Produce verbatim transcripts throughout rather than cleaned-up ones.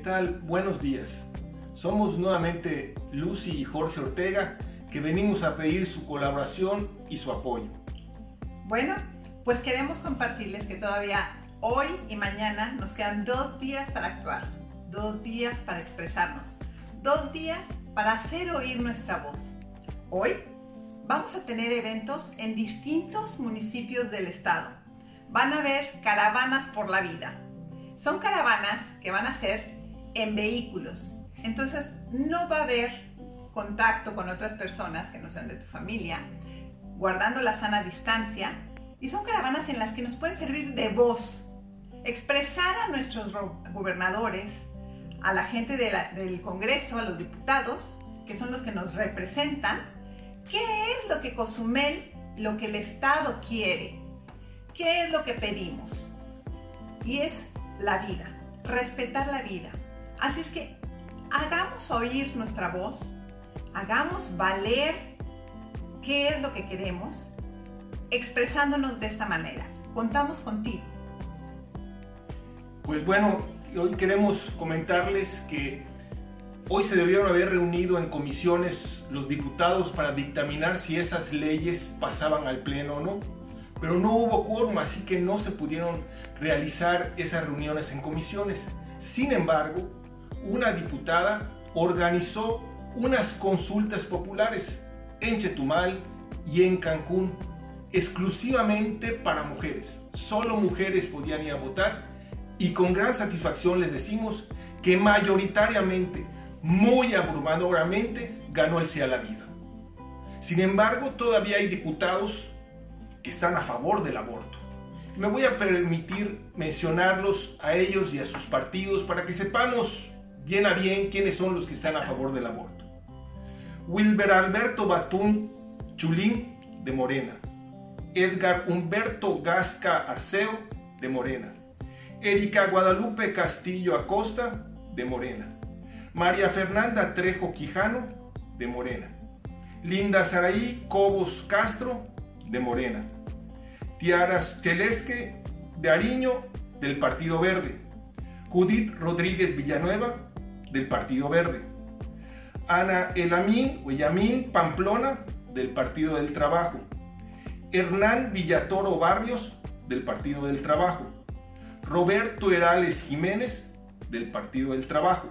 tal? Buenos días. Somos nuevamente Lucy y Jorge Ortega, que venimos a pedir su colaboración y su apoyo. Bueno, pues queremos compartirles que todavía hoy y mañana nos quedan dos días para actuar, dos días para expresarnos, dos días para hacer oír nuestra voz. Hoy vamos a tener eventos en distintos municipios del estado. Van a haber caravanas por la vida. Son caravanas que van a ser en vehículos. Entonces no va a haber contacto con otras personas que no sean de tu familia, guardando la sana distancia. Y son caravanas en las que nos puede servir de voz, expresar a nuestros gobernadores, a la gente de la, del Congreso, a los diputados, que son los que nos representan, qué es lo que Cozumel, lo que el Estado quiere, qué es lo que pedimos. Y es la vida, respetar la vida. Así es que hagamos oír nuestra voz, hagamos valer qué es lo que queremos, expresándonos de esta manera. Contamos contigo. Pues bueno, hoy queremos comentarles que hoy se debieron haber reunido en comisiones los diputados para dictaminar si esas leyes pasaban al pleno o no. Pero no hubo quórum, así que no se pudieron realizar esas reuniones en comisiones. Sin embargo, una diputada organizó unas consultas populares en Chetumal y en Cancún, exclusivamente para mujeres. Solo mujeres podían ir a votar y con gran satisfacción les decimos que mayoritariamente, muy abrumadoramente, ganó el sí a la vida. Sin embargo, todavía hay diputados que están a favor del aborto. Me voy a permitir mencionarlos a ellos y a sus partidos para que sepamos bien a bien quiénes son los que están a favor del aborto. Wilber Alberto Batún Chulín, de Morena. Edgar Humberto Gasca Arceo, de Morena. Erika Guadalupe Castillo Acosta, de Morena. María Fernanda Trejo Quijano, de Morena. Linda Saraí Cobos Castro, de Morena. Tiara Telesque de Ariño, del Partido Verde. Judith Rodríguez Villanueva, del Partido Verde. Ana Elamín o Yamín Pamplona, del Partido del Trabajo. Hernán Villatoro Barrios, del Partido del Trabajo. Roberto Herales Jiménez, del Partido del Trabajo.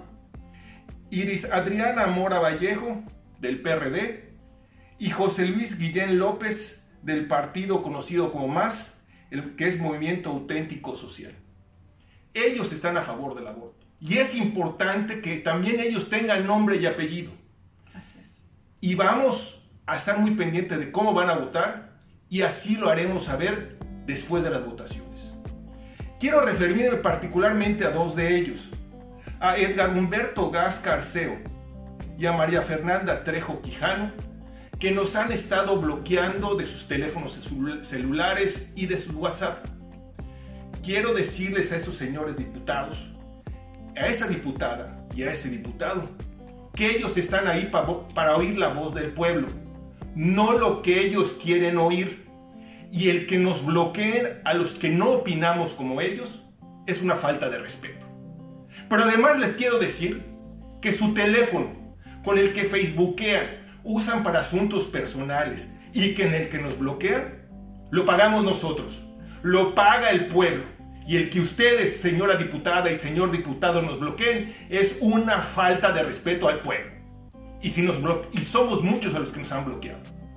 Iris Adriana Mora Vallejo, del P R D. Y José Luis Guillén López, del partido conocido como MAS, el que es Movimiento Auténtico Social. Ellos están a favor del aborto. Y es importante que también ellos tengan nombre y apellido. Gracias. Y vamos a estar muy pendientes de cómo van a votar y así lo haremos saber después de las votaciones. Quiero referirme particularmente a dos de ellos, a Edgar Humberto Gasca Arceo y a María Fernanda Trejo Quijano, que nos han estado bloqueando de sus teléfonos celulares y de su WhatsApp. Quiero decirles a esos señores diputados, a esa diputada y a ese diputado, que ellos están ahí para, para oír la voz del pueblo, no lo que ellos quieren oír. Y el que nos bloqueen a los que no opinamos como ellos es una falta de respeto. Pero además les quiero decir que su teléfono con el que facebookean, usan para asuntos personales y que en el que nos bloquean, lo pagamos nosotros, lo paga el pueblo. Y el que ustedes, señora diputada y señor diputado, nos bloqueen es una falta de respeto al pueblo. Y, si nos bloque- y somos muchos a los que nos han bloqueado.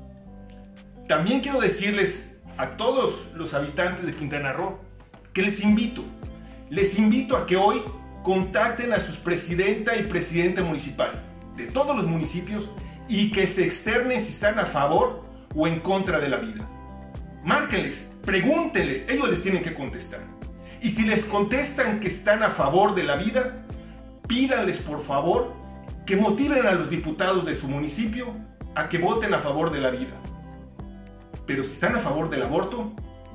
También quiero decirles a todos los habitantes de Quintana Roo que les invito, les invito a que hoy contacten a sus presidenta y presidente municipal de todos los municipios y que se externen si están a favor o en contra de la vida. Márquenles, pregúntenles, ellos les tienen que contestar. Y si les contestan que están a favor de la vida, pídanles por favor que motiven a los diputados de su municipio a que voten a favor de la vida. Pero si están a favor del aborto,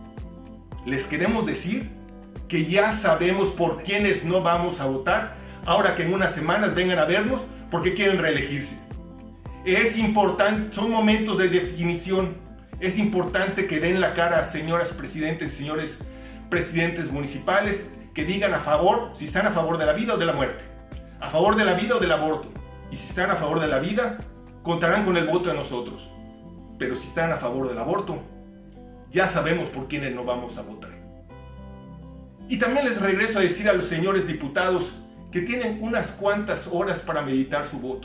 les queremos decir que ya sabemos por quiénes no vamos a votar, ahora que en unas semanas vengan a vernos porque quieren reelegirse. Es importante, son momentos de definición. Es importante que den la cara a señoras presidentes y señores presidentes municipales, que digan a favor, si están a favor de la vida o de la muerte. a favor de la vida o del aborto. Y si están a favor de la vida, contarán con el voto de nosotros. Pero si están a favor del aborto, ya sabemos por quiénes no vamos a votar. Y también les regreso a decir a los señores diputados que tienen unas cuantas horas para meditar su voto.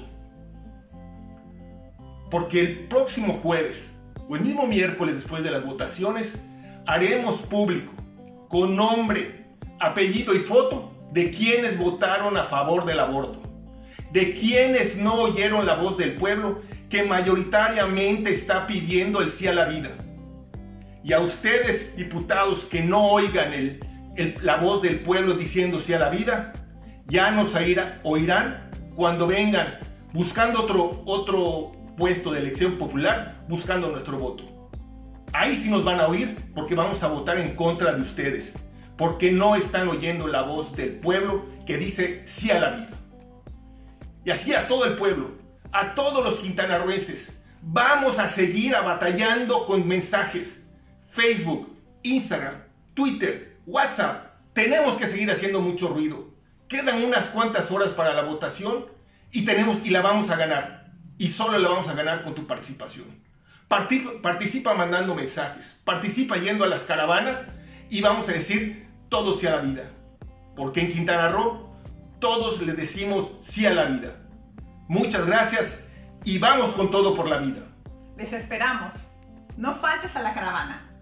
Porque el próximo jueves o el mismo miércoles después de las votaciones haremos público con nombre, apellido y foto de quienes votaron a favor del aborto, de quienes no oyeron la voz del pueblo que mayoritariamente está pidiendo el sí a la vida. Y a ustedes, diputados, que no oigan el, el, la voz del pueblo diciendo sí a la vida, ya nos oirá, oirán cuando vengan buscando otro, otro puesto de elección popular, buscando nuestro voto. Ahí sí nos van a oír porque vamos a votar en contra de ustedes, porque no están oyendo la voz del pueblo que dice sí a la vida. Y así a todo el pueblo, a todos los quintanarroenses, vamos a seguir batallando con mensajes. Facebook, Instagram, Twitter, WhatsApp. Tenemos que seguir haciendo mucho ruido. Quedan unas cuantas horas para la votación y, tenemos, y la vamos a ganar. Y solo la vamos a ganar con tu participación. Participa, participa mandando mensajes. Participa yendo a las caravanas y vamos a decir todo sí a la vida. Porque en Quintana Roo todos le decimos sí a la vida. Muchas gracias y vamos con todo por la vida. Les esperamos. No faltes a la caravana.